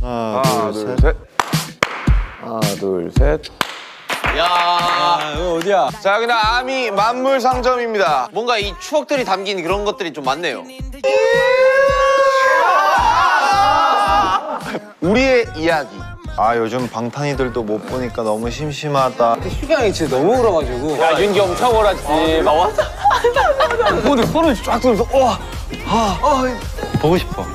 하나, 둘, 셋. 하나, 둘, 셋. 야, 이거 어디야? 자, 여기는 아미 만물 상점입니다. 뭔가 이 추억들이 담긴 그런 것들이 좀 많네요. 우리의 이야기. 아, 요즘 방탄이들도 못 보니까 너무 심심하다. 휴경이 진짜 너무 울어가지고. 야, 윤기 엄청 울었지. 막 왔다. 근데 손을 쫙 들면서 보고 싶어.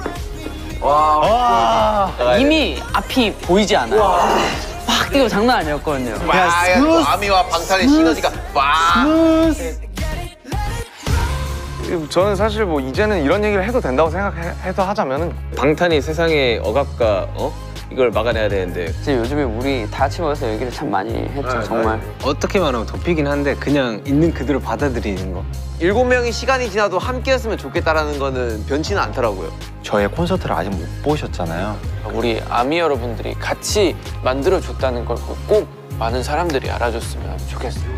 와. 이미 앞이 보이지 않아요. 막 뛰고 장난 아니었거든요. 와, 아미와 방탄의 시너지가 와. 저는 사실 뭐 이제는 이런 얘기를 해도 된다고 생각해서 하자면은 방탄이 세상의 억압과 이걸 막아내야 되는데 진짜 요즘에 우리 다 같이 모여서 얘기를 참 많이 했죠, 정말. 어떻게 말하면 덮이긴 한데 그냥 있는 그대로 받아들이는 거. 7명이 시간이 지나도 함께였으면 좋겠다라는 거는 변치는 않더라고요. 저의 콘서트를 아직 못 보셨잖아요. 우리 아미 여러분들이 같이 만들어줬다는 걸 꼭 많은 사람들이 알아줬으면 좋겠어요.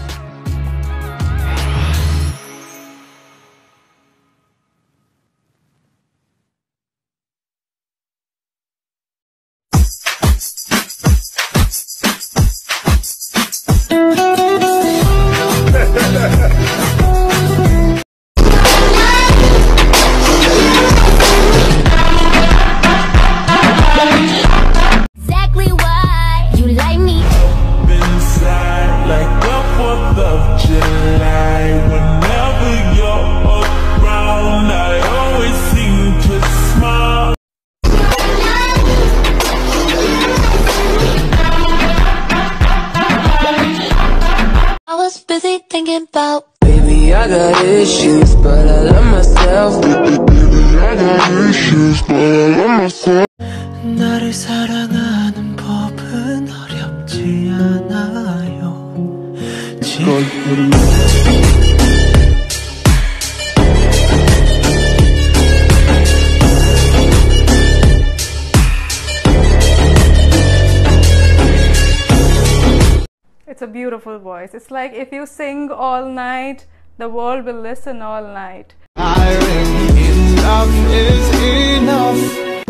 Busy thinking about baby, I got issues, but I love myself. Baby, I got issues, but I love myself. 나를 사랑하는 법은 어렵지 않아요. It's a beautiful voice. It's like if you sing all night, the world will listen all night. Enough is enough.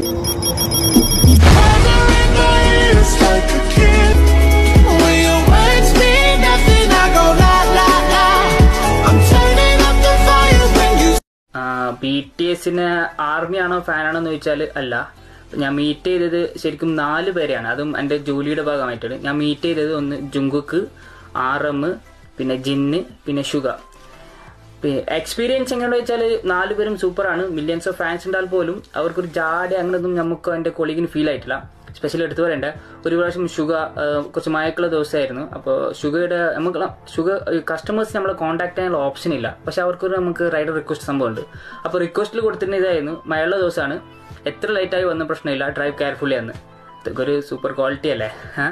Like a kid. When your words mean nothing, I go la la la. I'm turning up the fire when you. BTSന് ആർമിയാണോ ഫാനാണോ എന്ന് ചോദിച്ചാൽ അല്ല. ഞാൻ മീറ്റ് ചെയ്തത് ശരിക്കും 4 പേരെയാണ്. അതും എൻ്റെ ജോലിയുടെ ഭാഗമായിട്ടാണ്. ഞാൻ മീറ്റ് ചെയ്തത് ഒന്ന് ജുങ്കുക്ക്, RM, പിന്നെ ജിന്ന്, പിന്നെ ഷുഗ. എക്സ്പീരിയൻസ് എങ്ങനെയാണെന്ന് വെച്ചാൽ 4 പേരും സൂപ്പറാണ്. മില്യൺസ് ഓഫ് ഫാൻസ് ഉണ്ടാൽ പോലും അവർക്കൊരു ജാടി അങ്ങനെയൊന്നും നമുക്ക് എൻ്റെ കൊളീഗിന് ഫീൽ ആയിട്ടില്ല. സ്പെഷ്യലി എടുത്തു പറയണ്ട, ഒരു പ്രാവശ്യം ഷുഗ കുറച്ച് മയക്കുള്ള ദിവസമായിരുന്നു. അപ്പോൾ ഷുഗയുടെ കസ്റ്റമേഴ്സ് നമ്മളെ കോൺടാക്ട് ചെയ്യാനുള്ള ഓപ്ഷൻ ഇല്ല. പക്ഷെ അവർക്കൊരു നമുക്ക് റൈഡർ റിക്വസ്റ്റ് സംഭവമുണ്ട്. അപ്പോൾ റിക്വസ്റ്റിൽ കൊടുത്തിരുന്ന ഇതായിരുന്നു, മഴയുള്ള ദിവസമാണ്, എത്ര ലൈറ്റായി വന്ന പ്രശ്നമില്ല, ഡ്രൈവ് കെയർഫുള്ളി ആണ്. ഇതൊക്കെ ഒരു സൂപ്പർ ക്വാളിറ്റി അല്ലേ?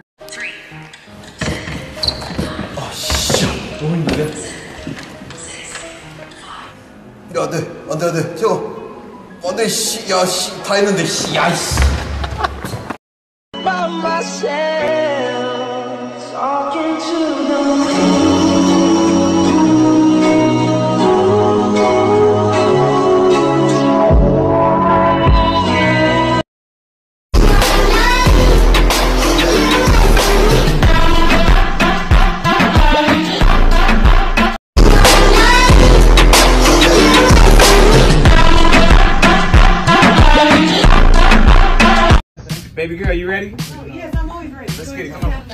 안돼 저 안돼 다 했는데 By myself, talking to the moon. Baby girl, you ready? Yes, I'm always ready. Let's get it, come on.